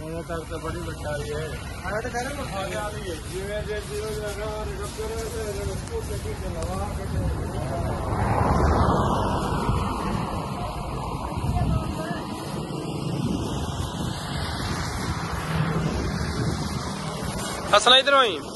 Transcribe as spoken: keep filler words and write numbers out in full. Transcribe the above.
ये तक तो बड़ी बच्चा है। आया तो कह रहे हैं खा जा रही है जीवे जे जीवे लगा और डॉक्टर है तो उसको लेके चलवा के असला इधर आई